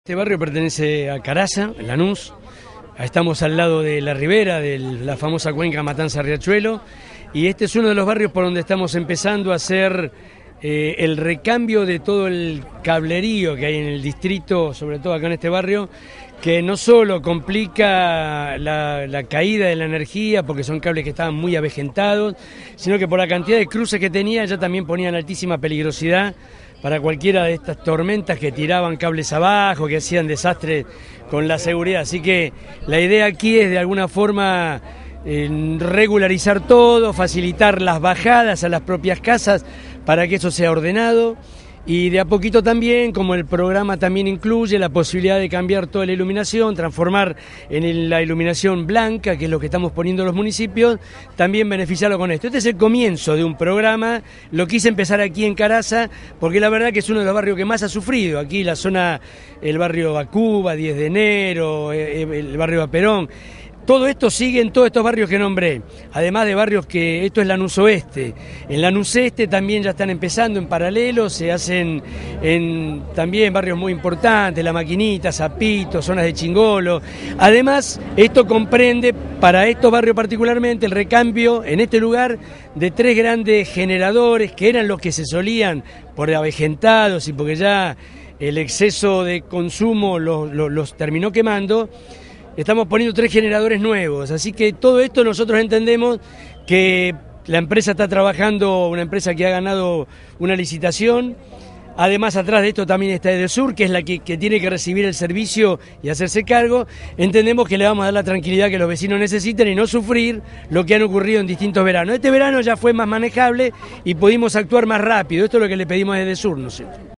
Este barrio pertenece a Caraza, en Lanús. Estamos al lado de la ribera de la famosa cuenca Matanza-Riachuelo, y este es uno de los barrios por donde estamos empezando a hacer el recambio de todo el cablerío que hay en el distrito, sobre todo acá en este barrio, que no solo complica la caída de la energía, porque son cables que estaban muy avejentados, sino que por la cantidad de cruces que tenía ya también ponían altísima peligrosidad para cualquiera de estas tormentas que tiraban cables abajo, que hacían desastre con la seguridad. Así que la idea aquí es de alguna forma regularizar todo, facilitar las bajadas a las propias casas para que eso sea ordenado. Y de a poquito también, como el programa también incluye la posibilidad de cambiar toda la iluminación, transformar en la iluminación blanca, que es lo que estamos poniendo en los municipios, también beneficiarlo con esto. Este es el comienzo de un programa, lo quise empezar aquí en Caraza, porque la verdad que es uno de los barrios que más ha sufrido. Aquí la zona, el barrio Acuba, 10 de enero, el barrio Aperón. Todo esto sigue en todos estos barrios que nombré, además de barrios que, esto es Lanús Oeste. En Lanús Este también ya están empezando en paralelo, se hacen también barrios muy importantes, La Maquinita, Zapito, zonas de Chingolo. Además, esto comprende, para estos barrios particularmente, el recambio en este lugar de 3 grandes generadores que eran los que se solían por avejentados y porque ya el exceso de consumo los terminó quemando. Estamos poniendo 3 generadores nuevos, así que todo esto nosotros entendemos que la empresa está trabajando, una empresa que ha ganado una licitación. Además, atrás de esto también está Edesur, que es la que tiene que recibir el servicio y hacerse cargo. Entendemos que le vamos a dar la tranquilidad que los vecinos necesitan y no sufrir lo que han ocurrido en distintos veranos. Este verano ya fue más manejable y pudimos actuar más rápido. Esto es lo que le pedimos a Edesur, ¿no sé?